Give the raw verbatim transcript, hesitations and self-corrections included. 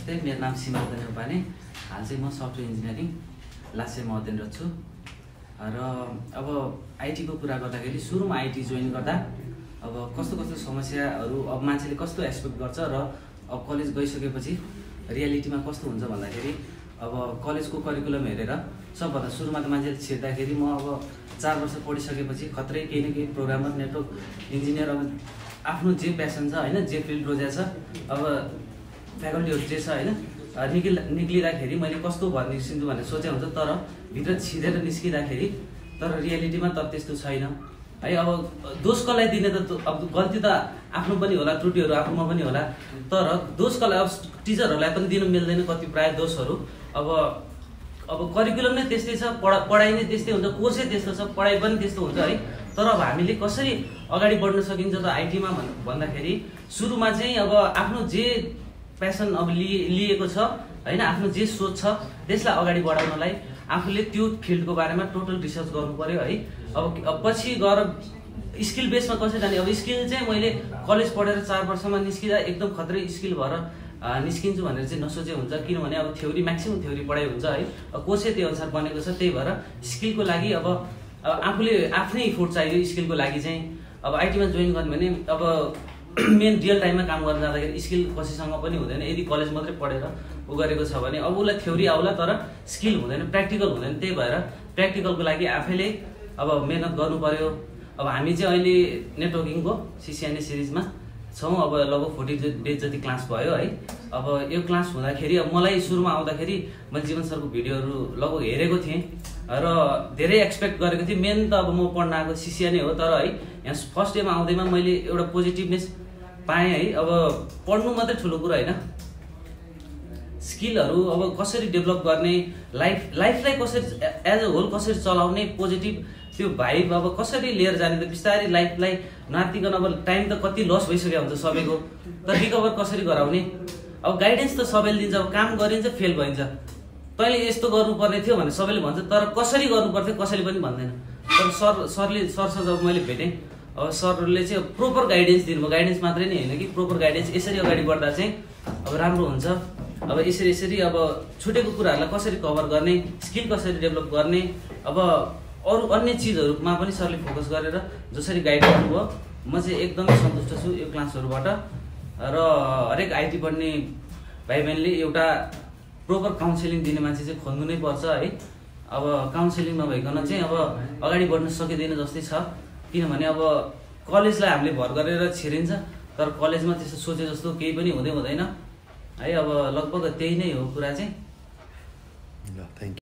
नमस्ते, मेरो नाम सीमान्त नेपाने। हाल चाहिँ म सफ्टवेयर इन्जिनियरिङ लासे मध्येन्द्र छु र अब आईटी को कुरा गर्दाखेरि सुरुमा आईटी जोइन गर्दा अब कस्तो कस्तो समस्याहरू अब मान्छेले कस्तो एक्सपेक्ट गर्छ र अब कलेज गइसकेपछि रियालिटीमा कस्तो हुन्छ भन्दाखेरि अब कलेजको करिकुलम हेरेर सबभन्दा सुरुमा त मान्छेले छिर्दाखेरि म अब चार वर्ष पढिसकेपछि खत्रै केही न केही प्रोग्रामर नेटवर्क इन्जिनियर अब आफ्नो जे प्यासन छ हैन, जे फिल्ड रोजेको छ, अब फ्याकल्टीहरू जे छ हैन, निक्ल निक्लिँदाखेरि मैले कस्तो भन्ने निस्किन्छु भनेर सोचे हुन्छ, तर भित्र छिरेर निस्किँदाखेरि तर रियालिटीमा त त्यस्तो छैन है। अब दोष कसलाई दिने त, अब गल्ती त आफ्नो पनि होला, त्रुटिहरू आफ्नोमा पनि होला, तर दोष कसलाई, अब टिचरहरूलाई पनि दिन मिल्दैन कति प्राय दोषहरू। अब अब करिकुलम नै त्यस्तै छ, पढा पढाइ नै त्यस्तै हुन्छ, कोर्सै त्यस्तो छ, पढाइ पनि त्यस्तो हुन्छ है। तर अब हामीले कसरी अगाडि बढ्न सकिन्छ त आईटीमा भन्दाखेरि सुरुमा चाहिँ अब आफ्नो जे प्यासन अब लिए लिएको छ हैन, आफ्नो जे सोच छ त्यसलाई अगाडि बढाउनलाई आफूले त्यो फिल्डको बारेमा टोटल रिसर्च गर्नु पर्यो है। अब पछि गएर स्किल बेसमा कसरी जाने, अब स्किल चाहिँ मैले कलेज पढेर चार वर्षमा निस्किँदा एकदम खत्रै स्किल भएर निस्किन्छु भनेर चाहिँ नसोचे हुन्छ, किनभने अब थ्योरी म्याक्सिमम थ्योरी पढाइ हुन्छ है, कोर्सै त्यही अनुसार बनेको छ। त्यही भएर स्किलको लागि अब आफूले आफ्नै इफोर्ट चाहियो स्किलको लागि चाहिँ। अब आईटीमा जोइन गर्ने भने अब मेन रियल टाइममा काम गर्न जाँदाखेरि स्किल कसैसँग पनि हुँदैन, यदि कलेज मात्रै पढेर उ गरेको छ भने अब उसलाई थ्योरी आउला तर स्किल हुँदैन, प्र्याक्टिकल हुँदैन। त्यही भएर प्र्याक्टिकलको लागि आफैले अब मेहनत गर्नु पर्यो। अब हामी चाहिँ अहिले नेटवर्किङको सिसिएनए सिरिजमा छौँ, अब लगभग फोर्टी डेज जति क्लास भयो है। अब यो क्लास हुँदाखेरि अब मलाई सुरुमा आउँदाखेरि मैले जीवन सरको भिडियोहरू लगभग हेरेको थिएँ र धेरै एक्सपेक्ट गरेको थिएँ। मेन त अब म पढ्न आएको सिसिएनए हो, तर है यहाँ फर्स्ट डेमा आउँदैमा मैले एउटा पोजिटिभनेस पाएँ है। अब पढ्नु मात्रै ठुलो कुरा होइन, स्किलहरू अब कसरी डेभलप गर्ने, लाइफ लाइफलाई कसरी एज अ होल कसरी चलाउने, पोजिटिभ त्यो भाइब अब कसरी लिएर जाने, त बिस्तारै लाइफलाई नातिकन अब टाइम त कति लस भइसकेको हुन्छ सबैको, तर रिकभर कसरी गराउने। अब गाइडेन्स त सबैले दिन्छ, अब काम गरिन्छ फेल भइन्छ, तैँले यस्तो गर्नुपर्ने थियो भने सबैले भन्छ, तर कसरी गर्नुपर्थ्यो कसैले पनि भन्दैन। तर सर सरले सरसँग जब मैले भेटेँ, अब सरले चाहिँ प्रोपर गाइडेन्स दिनुभयो, गाइडेन्स मात्रै नै होइन कि प्रोपर गाइडेन्स, यसरी अगाडि बढ्दा चाहिँ अब राम्रो हुन्छ। अब यसरी यसरी अब छुटेको कुराहरूलाई कसरी कभर गर्ने, स्किल कसरी डेभलप गर्ने, अब अरू अन्य चिजहरूमा पनि सरले फोकस गरेर जसरी गाइड गर्नुभयो, म चाहिँ एकदमै सन्तुष्ट छु यो क्लासहरूबाट। र हरेक आइटी पढ्ने भाइ बहिनीले एउटा प्रोपर काउन्सिलिङ दिने मान्छे चाहिँ खोज्नु नै पर्छ है। अब काउन्सिलिङ नभइकन चाहिँ अब अगाडि बढ्न सकिँदैन जस्तै छ, किनभने अब कलेजलाई हामीले भर गरेर छिरिन्छ, तर कलेजमा त्यस्तो सोचे जस्तो केही पनि हुँदै हुँदैन है। अब लगभग त्यही नै हो कुरा चाहिँ।